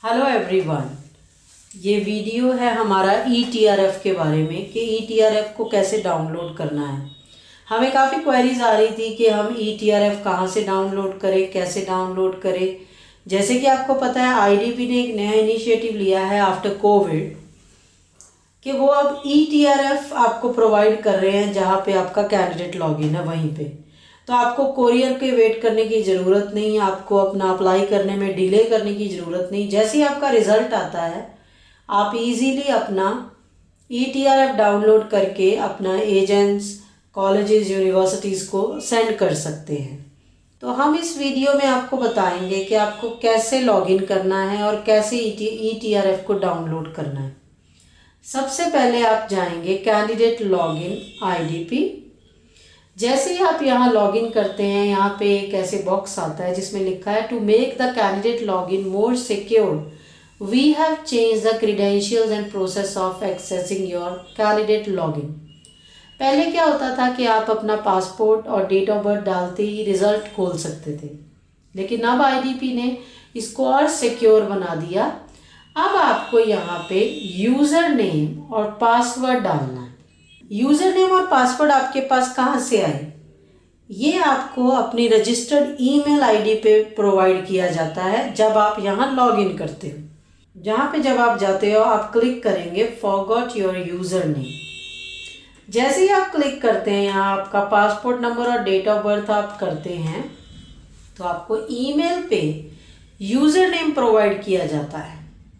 Hello everyone, ये video है हमारा ETRF के बारे में कि ETRF को कैसे डाउनलोड करना है। हमें काफ़ी क्वेरीज आ रही थी कि हम ETRF कहाँ से डाउनलोड करें, कैसे डाउनलोड करें। जैसे कि आपको पता है IDP ने एक नया इनिशिएटिव लिया है आफ्टर कोविड कि वो अब ETRF आपको प्रोवाइड कर रहे हैं जहाँ पे आपका कैंडिडेट लॉगिन है वहीं पे। तो आपको कोरियर के वेट करने की ज़रूरत नहीं, आपको अपना अप्लाई करने में डिले करने की ज़रूरत नहीं। जैसे ही आपका रिज़ल्ट आता है आप इजीली अपना ETRF डाउनलोड करके अपना एजेंट्स, कॉलेजेस, यूनिवर्सिटीज़ को सेंड कर सकते हैं। तो हम इस वीडियो में आपको बताएंगे कि आपको कैसे लॉगिन करना है और कैसे ETRF को डाउनलोड करना है। सबसे पहले आप जाएंगे कैंडिडेट लॉगिन IDP। जैसे ही आप यहाँ लॉगिन करते हैं, यहाँ पे एक ऐसे बॉक्स आता है जिसमें लिखा है to make the candidate login more secure we have change the credentials and process of accessing your candidate login. पहले क्या होता था कि आप अपना पासपोर्ट और डेट ऑफ बर्थ डालते ही रिजल्ट खोल सकते थे, लेकिन अब IDP ने इसको और सिक्योर बना दिया। अब आपको यहाँ पे यूज़र नेम और पासवर्ड डालना है। यूज़र नेम और पासवर्ड आपके पास कहाँ से आए? ये आपको अपनी रजिस्टर्ड ईमेल आईडी पे प्रोवाइड किया जाता है जब आप यहाँ लॉगिन करते हो। जहाँ पे जब आप जाते हो आप क्लिक करेंगे फॉरगॉट योर यूज़र नेम। जैसे ही आप क्लिक करते हैं, यहाँ आपका पासपोर्ट नंबर और डेट ऑफ बर्थ आप करते हैं तो आपको ईमेल पे यूज़र नेम प्रोवाइड किया जाता है।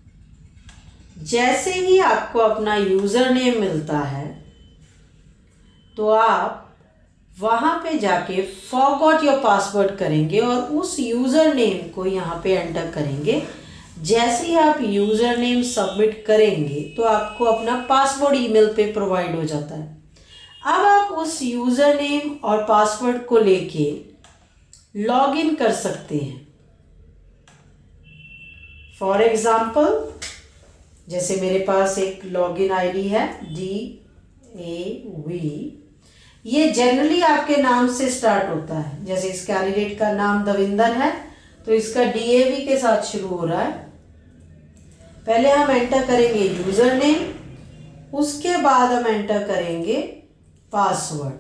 जैसे ही आपको अपना यूज़र नेम मिलता है तो आप वहाँ पे जाके फॉरगॉट योर पासवर्ड करेंगे और उस यूज़र नेम को यहाँ पे एंटर करेंगे। जैसे ही आप यूज़र नेम सबमिट करेंगे तो आपको अपना पासवर्ड ईमेल पे प्रोवाइड हो जाता है। अब आप उस यूज़र नेम और पासवर्ड को लेके लॉगिन कर सकते हैं। फॉर एग्ज़ाम्पल, जैसे मेरे पास एक लॉगिन आईडी है DAV। ये जनरली आपके नाम से स्टार्ट होता है। जैसे इस कैंडिडेट का नाम दविंदर है तो इसका DAV के साथ शुरू हो रहा है। पहले हम एंटर करेंगे यूज़र नेम, उसके बाद हम एंटर करेंगे पासवर्ड।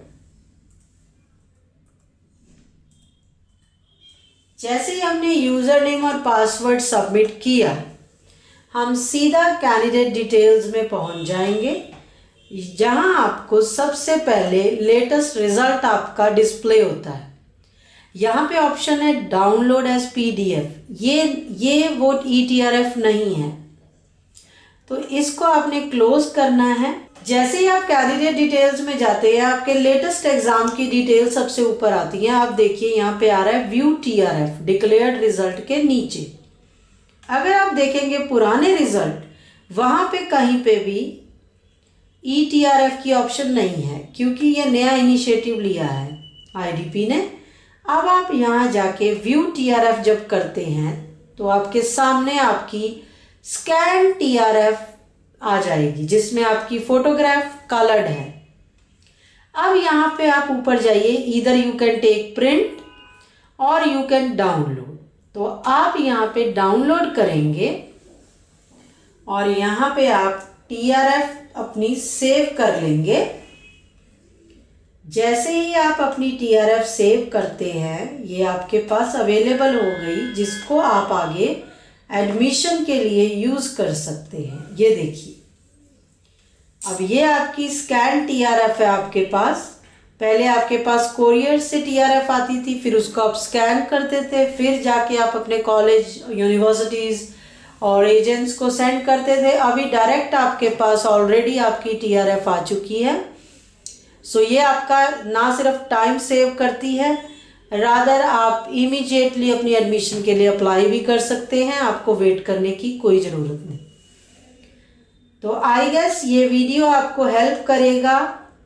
जैसे ही हमने यूज़र नेम और पासवर्ड सबमिट किया, हम सीधा कैंडिडेट डिटेल्स में पहुंच जाएंगे जहां आपको सबसे पहले लेटेस्ट रिजल्ट आपका डिस्प्ले होता है। यहाँ पे ऑप्शन है डाउनलोड एज PDF। ये वो ETRF नहीं है, तो इसको आपने क्लोज करना है। जैसे ही आप कैंडिडेट डिटेल्स में जाते हैं आपके लेटेस्ट एग्जाम की डिटेल सबसे ऊपर आती है। आप देखिए यहाँ पे आ रहा है व्यू TRF डिक्लेयर्ड रिजल्ट के नीचे। अगर आप देखेंगे पुराने रिजल्ट, वहाँ पे कहीं पे भी ETRF की ऑप्शन नहीं है क्योंकि ये नया इनिशिएटिव लिया है IDP ने। अब आप यहाँ जाके व्यू TRF जब करते हैं तो आपके सामने आपकी स्कैन TRF आ जाएगी जिसमें आपकी फोटोग्राफ कलर्ड है। अब यहाँ पे आप ऊपर जाइए, इधर यू कैन टेक प्रिंट और यू कैन डाउनलोड। तो आप यहाँ पे डाउनलोड करेंगे और यहाँ पे आप TRF अपनी सेव कर लेंगे। जैसे ही आप अपनी TRF सेव करते हैं ये आपके पास अवेलेबल हो गई, जिसको आप आगे एडमिशन के लिए यूज़ कर सकते हैं। ये देखिए, अब ये आपकी स्कैन TRF है आपके पास। पहले आपके पास कोरियर से TRF आती थी, फिर उसको आप स्कैन करते थे, फिर जाके आप अपने कॉलेज, यूनिवर्सिटीज़ और एजेंट्स को सेंड करते थे। अभी डायरेक्ट आपके पास ऑलरेडी आपकी TRF आ चुकी है। सो ये आपका ना सिर्फ टाइम सेव करती है, रादर आप इमीडिएटली अपनी एडमिशन के लिए अप्लाई भी कर सकते हैं। आपको वेट करने की कोई ज़रूरत नहीं। तो आई गेस ये वीडियो आपको हेल्प करेगा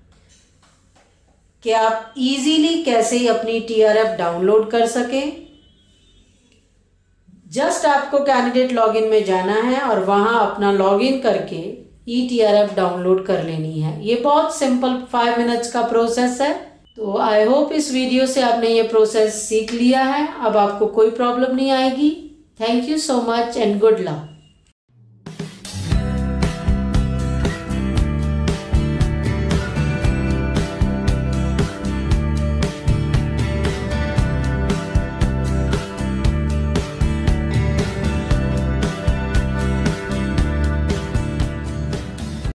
कि आप इजीली कैसे अपनी TRF डाउनलोड कर सकें। जस्ट आपको कैंडिडेट लॉगिन में जाना है और वहाँ अपना लॉगिन करके ETRF डाउनलोड कर लेनी है। ये बहुत सिंपल 5 मिनट्स का प्रोसेस है। तो आई होप इस वीडियो से आपने ये प्रोसेस सीख लिया है। अब आपको कोई प्रॉब्लम नहीं आएगी। Thank you so much and good luck.